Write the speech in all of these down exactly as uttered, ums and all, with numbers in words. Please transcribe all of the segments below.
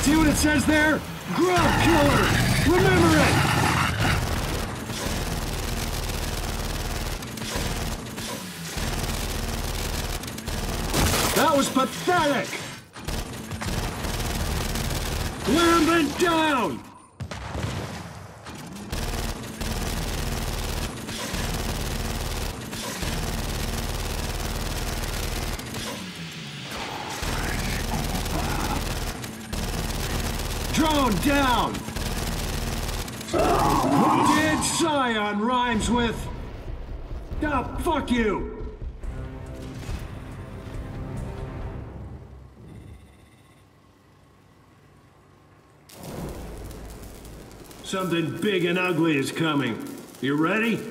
See what it says there? Grub killer! Remember it! That was pathetic! Lambent down! Drone down! Dead Scion rhymes with... Ah, fuck you! Something big and ugly is coming. You ready?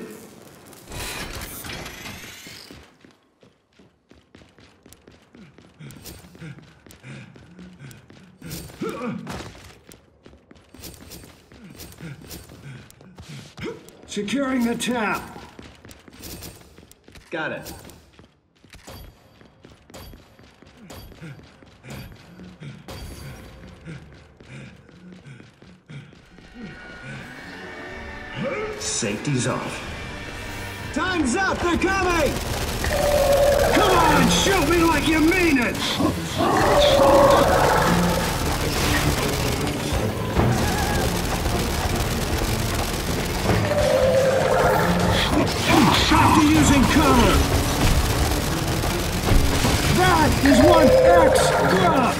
Securing the tap. Got it. Safety's off. Time's up! They're coming! Come on! Shoot me like you mean it! Back to using cover! That is one X grub!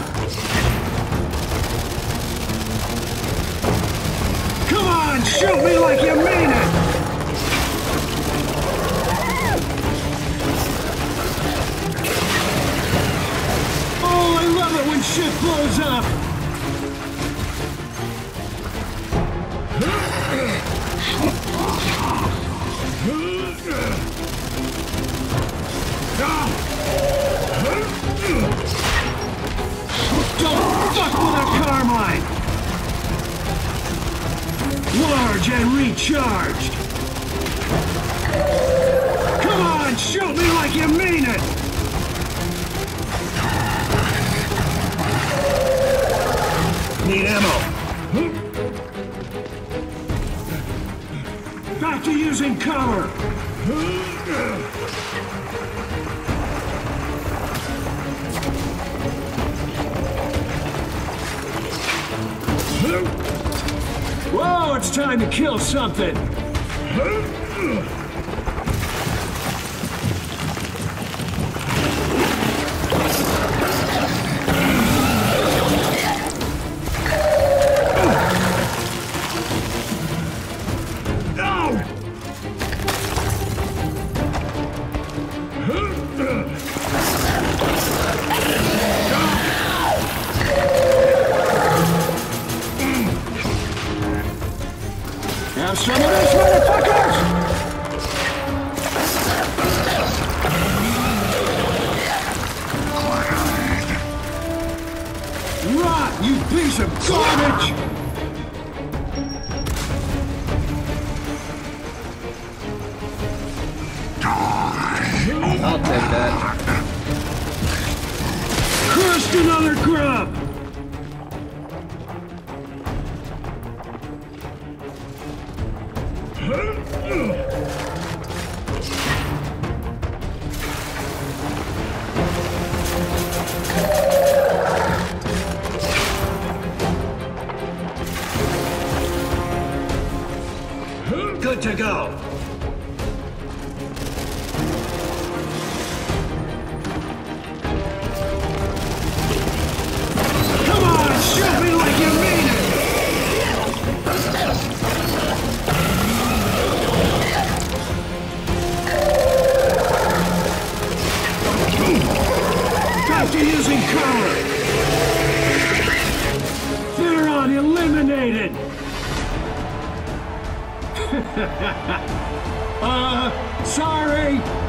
Come on! Shoot me like you mean it! Oh, I love it when shit blows up! Don't fuck with a Carmine! Large and recharged! Come on, shoot me like you mean it! Need ammo! Back to using cover! Whoa, it's time to kill something! Have some of this, motherfuckers! Rot, you piece of garbage! I'll take that. Crushed another grub! Good to go. Come on, shoot me like you mean it! Back to using cover! They're on eliminated! uh, sorry!